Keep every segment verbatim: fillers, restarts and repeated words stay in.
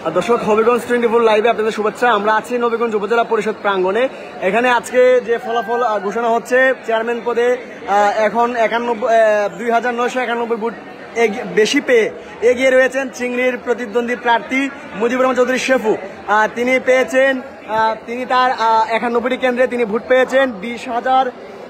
দর্শক, Habiganj twenty four লাইভে আপনাদের শুভেচ্ছা। আমরা আছি নবীগঞ্জ উপজেলা পরিষদ প্রাঙ্গণে। এখানে আজকে যে ফলাফল ঘোষণা হচ্ছে, চেয়ারম্যান পদে এখন একানব্বই দুই হাজার নয়শো একানব্বই ভোট বেশি পেয়ে এগিয়ে রয়েছেন চিংড়ির প্রতিদ্বন্দ্বী প্রার্থী মুজিবুর রহমান চৌধুরী শেফু। তিনি পেয়েছেন তিনি তার একানব্বইটি কেন্দ্রে তিনি ভোট পেয়েছেন বিশ হাজার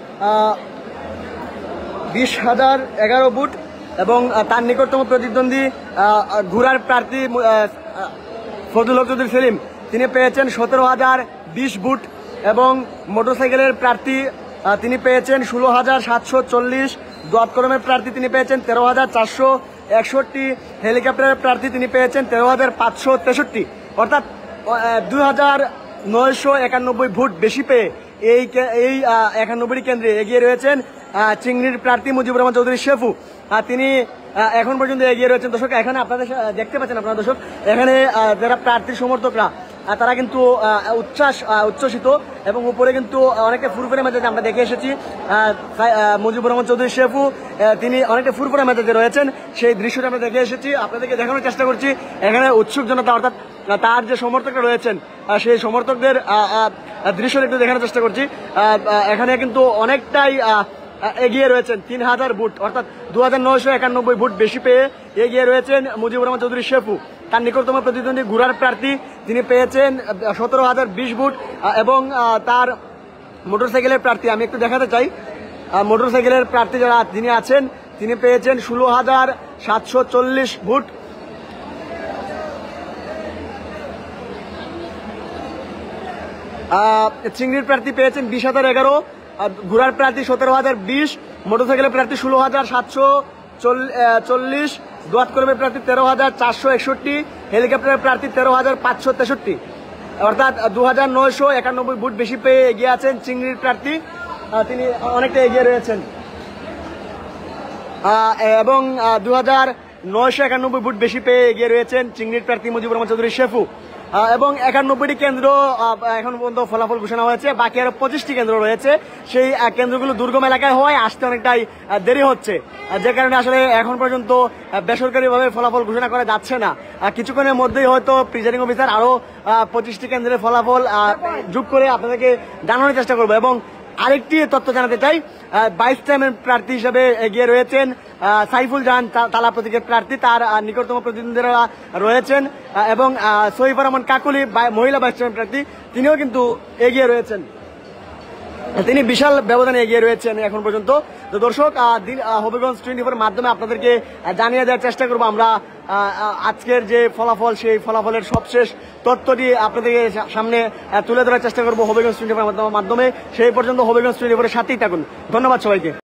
বিশ হাজার এগারো ভোট এবং তার নিকটতম প্রতিদ্বন্দ্বী ঘুরার প্রার্থী ফজলুল হক চৌধুরী সেলিম তিনি পেয়েছেন সতেরো হাজার বিশ ভোট এবং মোটরসাইকেলের প্রার্থী তিনি পেয়েছেন ষোলো হাজার সাতশো চল্লিশ, দোয়াতকরমের প্রার্থী তিনি পেয়েছেন তেরো হাজার চারশো একষট্টি, হেলিকপ্টারের প্রার্থী তিনি পেয়েছেন তেরো হাজার পাঁচশো তেষট্টি। অর্থাৎ দুই হাজার নয়শো একানব্বই ভোট বেশি পেয়ে এই এই একানব্বইটি কেন্দ্রে এগিয়ে রয়েছেন চিংড়ির প্রার্থী মুজিবুর রহমান চৌধুরী শেফু। তিনি এখন পর্যন্ত এগিয়ে রয়েছেন। দর্শক, এখানে আপনাদের দেখতে পাচ্ছেন আপনারা দর্শক, এখানে যারা প্রার্থীর সমর্থকরা তারা কিন্তু উচ্ছ্বাস উচ্ছ্বসিত এবং উপরে কিন্তু অনেকটা ফুরফুরে মেজাজে আমরা দেখে এসেছি। মুজিবুর রহমান চৌধুরী শেফু তিনি অনেকটা ফুরফুরে মেজাজে রয়েছেন, সেই দৃশ্যটা আমরা দেখে এসেছি, আপনাদেরকে দেখানোর চেষ্টা করছি। এখানে উৎসুক জনতা অর্থাৎ তার যে সমর্থকরা রয়েছেন সেই সমর্থকদের দৃশ্যটা একটু দেখানোর চেষ্টা করছি। এখানে কিন্তু অনেকটাই এগিয়ে রয়েছেন, তিন হাজার ভোট অর্থাৎ দু হাজার নয়শো একানব্বই ভোট বেশি পেয়ে এগিয়ে রয়েছেন মুজিবুর রহমান চৌধুরী শেফু। তার নিকটতম প্রতিদ্বন্দ্বী ঘুরার প্রার্থী তিনি পেয়েছেন সতেরো হাজার বিশ ভোট এবং তার মোটরসাইকেলের প্রার্থী আমি একটু দেখাতে চাই, মোটরসাইকেলের প্রার্থী যারা তিনি আছেন তিনি পেয়েছেন ষোলো হাজার সাতশো চল্লিশ ভোট। চিংড়ির প্রার্থী পেয়েছেন বিশ হাজার এগারো, ঘোড়ার প্রার্থী সতেরো হাজার বিশ, মোটরসাইকেলের প্রার্থী ষোলো হাজার সাতশো চল্লিশ, দোয়াতকর্মের প্রার্থী তেরো হাজার চারশো একষট্টি, হেলিকপ্টারের প্রার্থী তেরো হাজার পাঁচশো তেষট্টি। অর্থাৎ দু হাজার নয়শো একানব্বই ভোট বেশি পেয়ে এগিয়ে আছেন চিংড়ির প্রার্থী, তিনি অনেকটা এগিয়ে রয়েছেন এবং দু হাজার নয়শো একানব্বই ভোট বেশি পেয়ে এগিয়ে রয়েছেন চিংড়ির প্রার্থী মুজিবুর রহমান চৌধুরী শেফু। এবং একানব্বইটি কেন্দ্র এখন পর্যন্ত ফলাফল ঘোষণা হয়েছে, বাকি আরো পঁচিশটি কেন্দ্র রয়েছে। সেই কেন্দ্রগুলো দুর্গম এলাকায় হওয়ায় আসতে অনেকটাই দেরি হচ্ছে, যে কারণে আসলে এখন পর্যন্ত বেসরকারিভাবে ফলাফল ঘোষণা করা যাচ্ছে না। কিছুক্ষণের মধ্যেই হয়তো প্রিজাইডিং অফিসার আরো পঁচিশটি কেন্দ্রের ফলাফল যোগ করে আপনাদেরকে জানানোর চেষ্টা করবো। এবং আরেকটি তথ্য জানাতে চাই, বাইশ টাইমের প্রার্থী হিসেবে এগিয়ে রয়েছেন সাইফুল জাহান তালা প্রতীকের প্রার্থী, তার নিকটতম প্রতিদ্বন্দ্বীরা রয়েছেন এবং সহিফুর রহমান কাকুলি মহিলা বাইশ টাইমের প্রার্থী তিনিও কিন্তু এগিয়ে রয়েছেন, তিনি বিশাল ব্যবধানে এগিয়ে রয়েছেন এখন পর্যন্ত। তো দর্শক, হবিগঞ্জ টোয়েন্টি ফোর মাধ্যমে আপনাদেরকে জানিয়ে দেওয়ার চেষ্টা করবো আমরা আজকের যে ফলাফল, সেই ফলাফলের সবশেষ তথ্যটি আপনাদের সামনে তুলে ধরার চেষ্টা করবো হবিগঞ্জ টোয়েন্টি ফোর মাধ্যমে। সেই পর্যন্ত হবিগঞ্জ টোয়েন্টি ফোরের সাথেই থাকুন। ধন্যবাদ সবাইকে।